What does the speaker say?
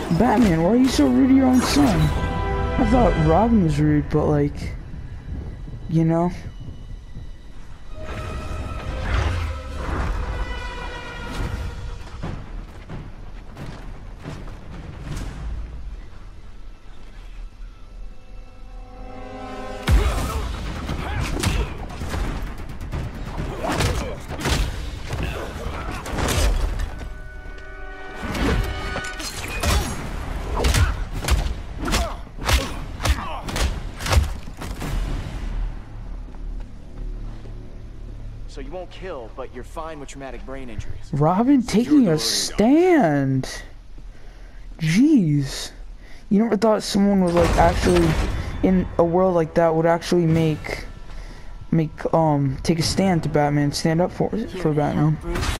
Batman, why are you so rude to your own son? I thought Robin was rude, but like, you know? So you won't kill, but you're fine with traumatic brain injuries. Robin taking a stand. Jeez. You never thought someone was like actually in a world like that would actually take a stand to Batman, stand up for Batman.